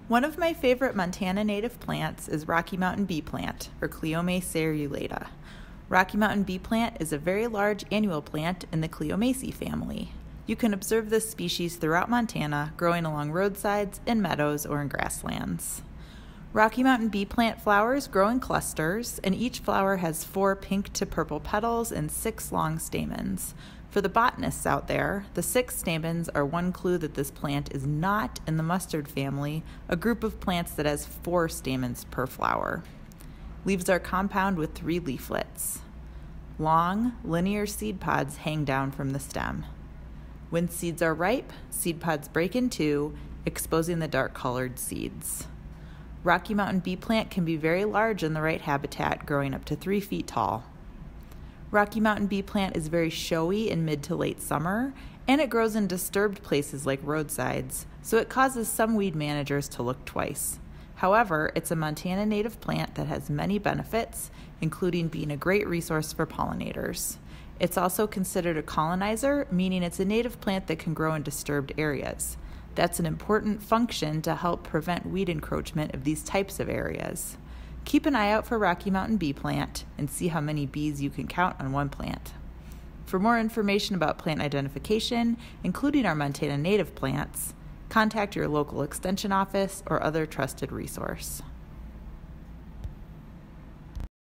One of my favorite Montana native plants is Rocky Mountain Beeplant, or Cleome serrulata. Rocky Mountain Beeplant is a very large annual plant in the Cleomaceae family. You can observe this species throughout Montana, growing along roadsides, in meadows, or in grasslands. Rocky Mountain Beeplant flowers grow in clusters, and each flower has 4 pink to purple petals and 6 long stamens. For the botanists out there, the 6 stamens are one clue that this plant is not in the mustard family, a group of plants that has 4 stamens per flower. Leaves are compound with 3 leaflets. Long, linear seed pods hang down from the stem. When seeds are ripe, seed pods break in 2, exposing the dark-colored seeds. Rocky Mountain Beeplant can be very large in the right habitat, growing up to 3 feet tall. Rocky Mountain Beeplant is very showy in mid to late summer, and it grows in disturbed places like roadsides, so it causes some weed managers to look twice. However, it's a Montana native plant that has many benefits, including being a great resource for pollinators. It's also considered a colonizer, meaning it's a native plant that can grow in disturbed areas. That's an important function to help prevent weed encroachment of these types of areas. Keep an eye out for Rocky Mountain Beeplant and see how many bees you can count on one plant. For more information about plant identification, including our Montana native plants, contact your local extension office or other trusted resource.